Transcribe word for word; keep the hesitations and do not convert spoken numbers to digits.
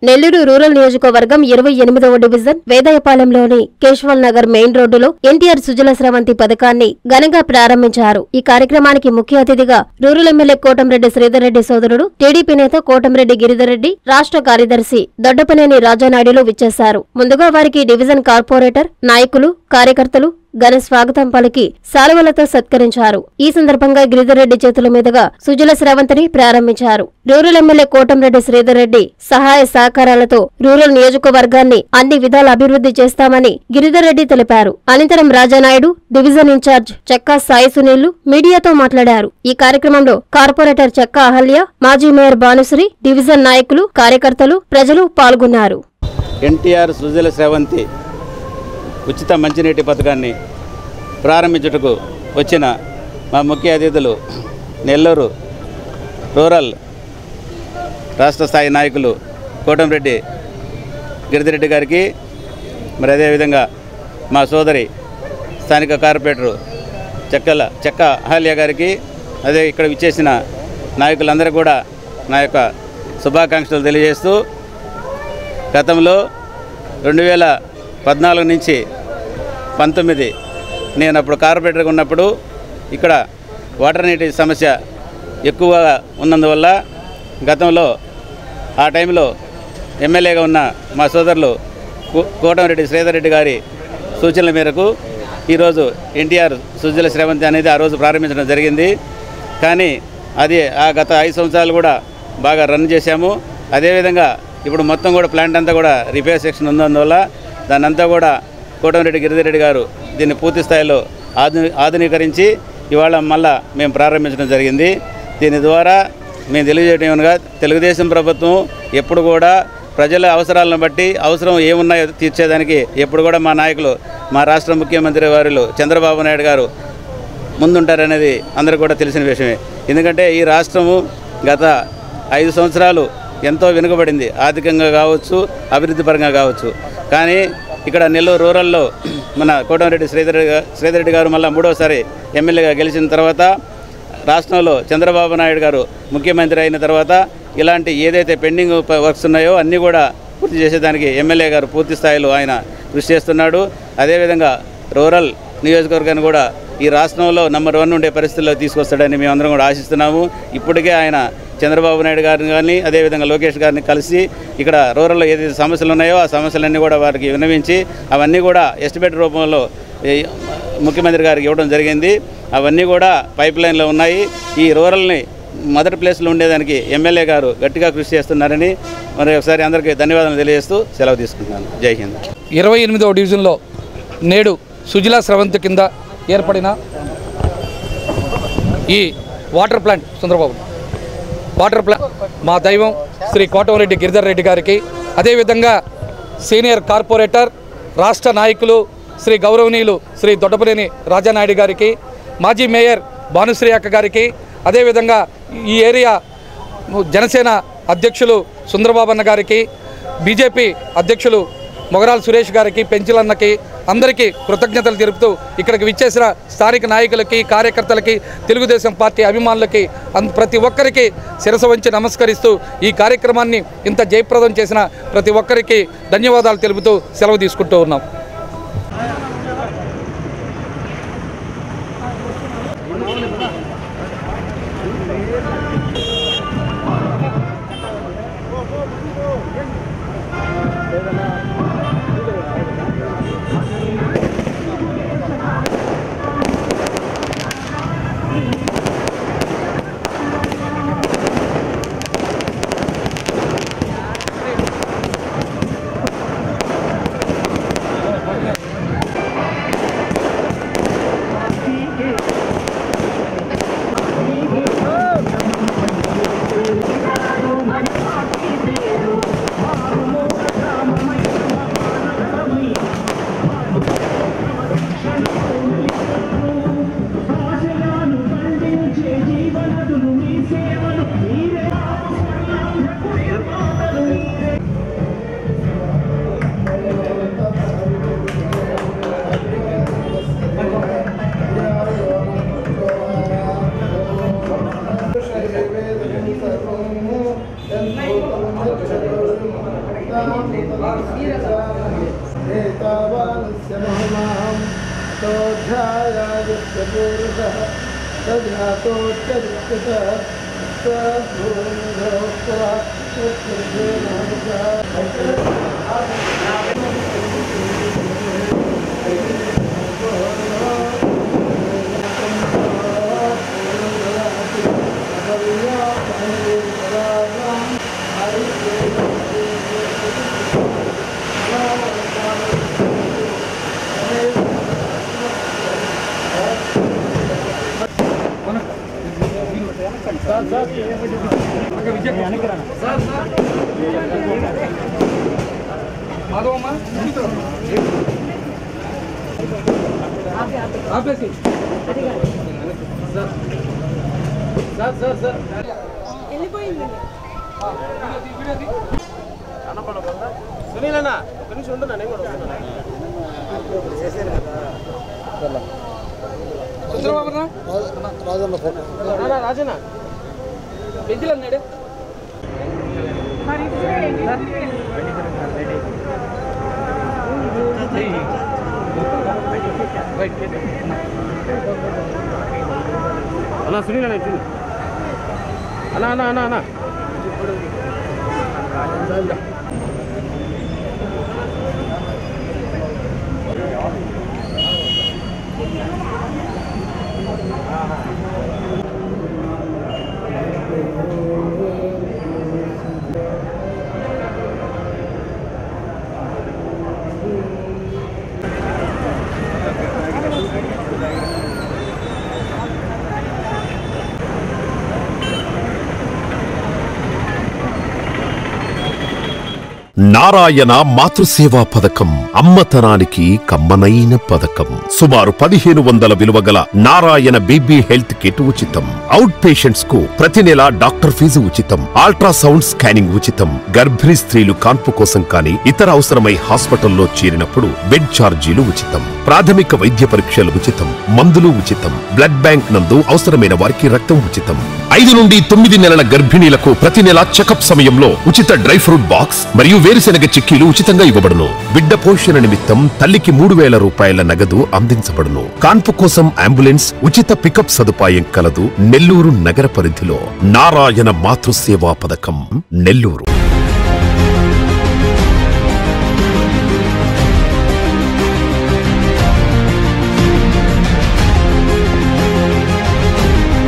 Nellore rural నియోజకవర్గం ఇరవై ఎనిమిదవ డివిజన్ వేదాయపాలెంలోని కేశవల్ నగర్ మెయిన్ రోడ్డులో ఎన్టీఆర్ సుజల స్రవంతి పథకాన్ని ఘనంగా ప్రారంభించారు. ఈ కార్యక్రమానికి ముఖ్య అతిథిగా రూరల్ ఎమ్మెల్యే కోటంరెడ్డి శ్రీధర్ రెడ్డి సోదరుడు, టీడీపీ నేత కోటంరెడ్డి గిరిధర్ రెడ్డి, రాష్ట్ర కార్యదర్శి దొడ్డపనేని రాజానాయుడులు విచ్చేశారు. ముందుగా వారికి డివిజన్ కార్పొరేటర్, నాయకులు, కార్యకర్తలు ఘన స్వాగతం పలికి శాలువలతో సత్కరించారు. ఈ సందర్భంగా గిరిధర్ రెడ్డి చేతుల మీదుగా సుజల స్రవంతిని ప్రారంభించారు. రూరల్ ఎమ్మెల్యే కోటంరెడ్డి శ్రీధర్ రెడ్డి సహాయ సహకారాలతో రూరల్ నియోజకవర్గాన్ని అన్ని విధాల అభివృద్ధి చేస్తామని గిరిధర్ రెడ్డి తెలిపారు. అనంతరం రాజానాయుడు, డివిజన్ ఇన్ఛార్జ్ చెక్కా సాయి సునీళ్లు మీడియాతో మాట్లాడారు. ఈ కార్యక్రమంలో కార్పొరేటర్ చెక్కా అహల్య, మాజీ మేయర్ భానుశ్రీ, డివిజన్ నాయకులు, కార్యకర్తలు, ప్రజలు పాల్గొన్నారు. ఎన్టీఆర్ సుజల స్రవంతి ఉచిత మంచినీటి పథకాన్ని ప్రారంభించుటకు వచ్చిన మా ముఖ్య అతిథులు నెల్లూరు రూరల్ రాష్ట్ర స్థాయి నాయకులు కోటంరెడ్డి గిరిధర్ రెడ్డి గారికి, మరి అదేవిధంగా మా సోదరి స్థానిక కార్పొరేటరు చెక్కల చెక్క అహల్య గారికి, అదే ఇక్కడ విచ్చేసిన నాయకులందరూ కూడా నా యొక్క శుభాకాంక్షలు తెలియజేస్తూ, గతంలో రెండు వేల పద్నాలుగు నుంచి పంతొమ్మిది నేను అప్పుడు కార్పొరేటర్గా ఉన్నప్పుడు ఇక్కడ వాటర్ నీటి సమస్య ఎక్కువగా ఉన్నందువల్ల గతంలో ఆ టైంలో ఎమ్మెల్యేగా ఉన్న మా సోదరులు కోటంరెడ్డి శ్రీధర్ రెడ్డి గారి సూచనల మేరకు ఈరోజు ఎన్టీఆర్ సుజల స్రవంతి అనేది ఆ రోజు ప్రారంభించడం జరిగింది. కానీ అది ఆ గత ఐదు సంవత్సరాలు కూడా బాగా రన్ చేశాము. అదేవిధంగా ఇప్పుడు మొత్తం కూడా ప్లాంట్ అంతా కూడా రిపేర్ సెక్షన్ ఉన్నందువల్ల దాన్ని అంతా కూడా కోటంరెడ్డి గిరిధర్ రెడ్డి గారు దీన్ని పూర్తి స్థాయిలో ఆధు ఆధునీకరించి ఇవాళ మళ్ళా మేము ప్రారంభించడం జరిగింది. దీని ద్వారా మేము తెలియజేయడం ఏమనగా, తెలుగుదేశం ప్రభుత్వం ఎప్పుడు కూడా ప్రజల అవసరాలను బట్టి అవసరం ఏమున్నాయో తీర్చేదానికి ఎప్పుడు కూడా మా నాయకులు, మా రాష్ట్ర ముఖ్యమంత్రి వారిలో చంద్రబాబు నాయుడు గారు ముందుంటారనేది అందరికీ కూడా తెలిసిన విషయమే. ఎందుకంటే ఈ రాష్ట్రము గత ఐదు సంవత్సరాలు ఎంతో వెనుకబడింది, ఆర్థికంగా కావచ్చు, అభివృద్ధి పరంగా కావచ్చు. కానీ ఇక్కడ నెల్లూరు రూరల్లో మన కోటంరెడ్డి శ్రీధర్ శ్రీధర్ రెడ్డి గారు మళ్ళీ మూడోసారి ఎమ్మెల్యేగా గెలిచిన తర్వాత రాష్ట్రంలో చంద్రబాబు నాయుడు గారు ముఖ్యమంత్రి అయిన తర్వాత ఇలాంటి ఏదైతే పెండింగ్ వర్క్స్ ఉన్నాయో అన్నీ కూడా పూర్తి చేసేదానికి ఎమ్మెల్యే గారు పూర్తి స్థాయిలో ఆయన కృషి చేస్తున్నాడు. అదేవిధంగా రూరల్ నియోజకవర్గాన్ని కూడా ఈ రాష్ట్రంలో నెంబర్ వన్ ఉండే పరిస్థితుల్లో తీసుకొస్తాడని మేమందరం కూడా ఆశిస్తున్నాము. ఇప్పటికే ఆయన చంద్రబాబు నాయుడు గారిని కానీ అదేవిధంగా లోకేష్ గారిని కలిసి ఇక్కడ రూరల్లో ఏదైతే సమస్యలు ఉన్నాయో ఆ సమస్యలన్నీ కూడా వారికి విన్నవించి అవన్నీ కూడా ఎస్టిమేట్ రూపంలో ముఖ్యమంత్రి గారికి ఇవ్వడం జరిగింది. అవన్నీ కూడా పైప్ లైన్లో ఉన్నాయి. ఈ రూరల్ని మొదటి ప్లేస్లో ఉండేదానికి ఎమ్మెల్యే గారు గట్టిగా కృషి చేస్తున్నారని మరి ఒకసారి అందరికీ ధన్యవాదాలు తెలియజేస్తూ సెలవు తీసుకుంటున్నాను. జై హింద్. ఇరవై ఎనిమిదవ డివిజన్లో నేడు సుజలా స్రవంతి కింద ఏర్పడిన ఈ water plant Chandrababu water plant మా దైవం శ్రీ కోటంరెడ్డి గిరిధర్ రెడ్డి గారికి, అదేవిధంగా సీనియర్ కార్పొరేటర్, రాష్ట్ర నాయకులు శ్రీ గౌరవనీయులు శ్రీ దొడ్డపనేని రాజానాయుడు గారికి, మాజీ మేయర్ భానుశ్రీ అక్క గారికి, అదేవిధంగా ఈ ఏరియా జనసేన అధ్యక్షులు సుందరబాబు అన్న గారికి, బీజేపీ అధ్యక్షులు మొగరాల సురేష్ గారికి, పెంచిలన్నకి అందరికీ కృతజ్ఞతలు తెలుపుతూ ఇక్కడికి విచ్చేసిన స్థానిక నాయకులకి, కార్యకర్తలకి, తెలుగుదేశం పార్టీ అభిమానులకి ప్రతి ఒక్కరికి శిరస వంచి నమస్కరిస్తూ ఈ కార్యక్రమాన్ని ఇంత జయప్రదం చేసిన ప్రతి ఒక్కరికి ధన్యవాదాలు తెలుపుతూ సెలవు తీసుకుంటూ ఉన్నాం. సునీలన్నా ఒక నిమిషం ఉంటున్నా నేను కూడా వస్తున్నా రాజన్న పెంచిలు అన్నాడు అన్నా సునీల్ అన్న అన్నా అన్నా అన్నా అన్నా నారాయణ మాతృసేవా పథకం అమ్మతనానికి కమ్మనైన పథకం. సుమారు పదిహేను వందల విలువ గల నారాయణ బేబీ హెల్త్ కిట్ ఉచితం. అవుట్ పేషెంట్స్ కు ప్రతి నెల డాక్టర్ ఫీజు ఉచితం. అల్ట్రాసౌండ్ స్కానింగ్ ఉచితం. గర్భిణీ స్త్రీలు కాన్పు కోసం కానీ ఇతర అవసరమై హాస్పిటల్లో చేరినప్పుడు బెడ్ ఛార్జీలు ఉచితం. ప్రాథమిక వైద్య పరీక్షలు ఉచితం. మందులు ఉచితం. బ్లడ్ బ్యాంక్ నందు అవసరమైన వారికి రక్తం ఉచితం. ఐదు నుండి తొమ్మిది నెలల గర్భిణీలకు ప్రతి నెల చెకప్ సమయంలో ఉచిత డ్రై ఫ్రూట్ బాక్స్ మరియు వేరుశెనగ చిక్కీలు ఉచితంగా ఇవ్వబడును. బిడ్డ పోషణ నిమిత్తం తల్లికి మూడు వేల రూపాయల నగదు అందించబడును. కాన్పు కోసం అంబులెన్స్ ఉచిత పికప్ సదుపాయం కలదు. నెల్లూరు నగర పరిధిలో నారాయణ మాతృసేవా పథకం నెల్లూరు.